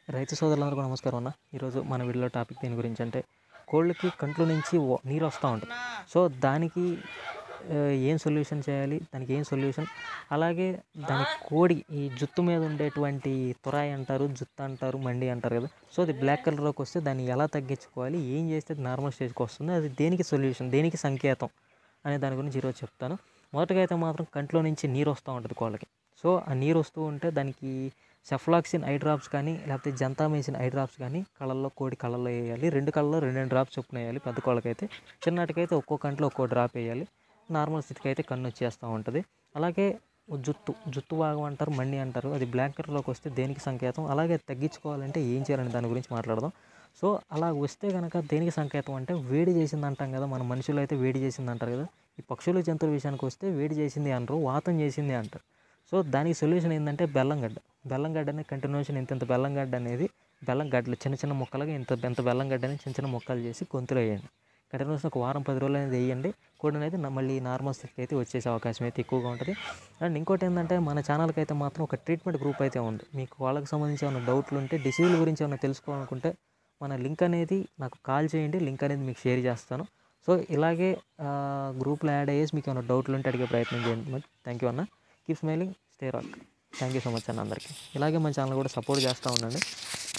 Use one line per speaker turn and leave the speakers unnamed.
రైతు సోదరులందరికీ నమస్కారం అన్న. ఈరోజు మన వీడియోలో టాపిక్ దేని గురించి అంటే కోళ్ళకి కంట్లో నుంచి నీరు వస్తూ ఉంటుంది. సో దానికి ఏం సొల్యూషన్ చేయాలి, దానికి ఏం సొల్యూషన్, అలాగే దాని కోడి ఈ జుత్తు మీద ఉండేటువంటి తురాయి అంటారు, జుత్తు అంటారు, మండి అంటారు కదా. సో అది బ్లాక్ కలర్లోకి వస్తే దాన్ని ఎలా తగ్గించుకోవాలి, ఏం చేస్తే అది నార్మల్ స్టేజ్కి వస్తుంది, అది దేనికి సొల్యూషన్, దేనికి సంకేతం అనే దాని గురించి ఈరోజు చెప్తాను. మొదటగా అయితే మాత్రం కంట్లో నుంచి నీరు వస్తూ ఉంటుంది కోళ్ళకి. సో ఆ నీరు వస్తూ ఉంటే దానికి సెఫ్లాక్సిన్ ఐ డ్రాప్స్ కానీ లేకపోతే జంతామేసిన్ ఐ డ్రాప్స్ కానీ కోడి కళ్ళల్లో వేయాలి. 2 కళ్ళలో 2 డ్రాప్స్ చొప్పున వేయాలి. పెద్ద కోళ్ళకైతే, చిన్నటికైతే ఒక్కో కంట్లో ఒక్కో డ్రాప్ వేయాలి. నార్మల్ స్థితికి అయితే కన్ను వచ్చేస్తూ ఉంటుంది. అలాగే జుత్తు భాగం అంటారు, మండి అంటారు, అది బ్లాక్ కలర్లోకి వస్తే దేనికి సంకేతం, అలాగే తగ్గించుకోవాలంటే ఏం చేయాలని దాని గురించి మాట్లాడదాం. సో అలా వస్తే కనుక దేనికి సంకేతం అంటే వేడి చేసింది అంటాం కదా, మన మనుషులు అయితే వేడి చేసింది అంటారు కదా. ఈ పక్షులు జంతువుల విషయానికి వస్తే వేడి చేసింది అనరు, వాతం చేసింది అంటారు. సో దానికి సొల్యూషన్ ఏంటంటే బెల్లంగడ్డ అనేది కంటిన్యూషన్ ఇంత బెల్లంగడ్డ అనేది బెల్లం గడ్డలు చిన్న చిన్న ముక్కలుగా ఇంత బెల్లంగడ్డ అనేది చిన్న చిన్న ముక్కలు చేసి గొంతులో వేయండి. కంటిన్యూషన్ ఒక వారం 10 రోజులు అనేది వేయండి. కోడి అనేది మళ్ళీ నార్మల్ స్థితికి అయితే వచ్చేసే అవకాశం అయితే ఎక్కువగా ఉంటుంది. అండ్ ఇంకోటి ఏంటంటే మన ఛానల్కి అయితే మాత్రం ఒక ట్రీట్మెంట్ గ్రూప్ అయితే ఉంది. మీకు వాళ్ళకి సంబంధించి ఏమైనా డౌట్లు ఉంటే, డిసీజుల గురించి ఏమైనా తెలుసుకోవాలనుకుంటే మన లింక్ అనేది నాకు కాల్ చేయండి, లింక్ అనేది మీకు షేర్ చేస్తాను. సో ఇలాగే గ్రూప్లో యాడ్ అయ్యేసి మీకు ఏమైనా డౌట్లు ఉంటే అడిగే ప్రయత్నం చేయండి. థ్యాంక్ యూ అన్న. Keep smiling, stay rock. Thank you so much అన్న అందరికీ. ఇలాగే మన ఛానల్ కూడా సపోర్ట్ చేస్తూ ఉండండి.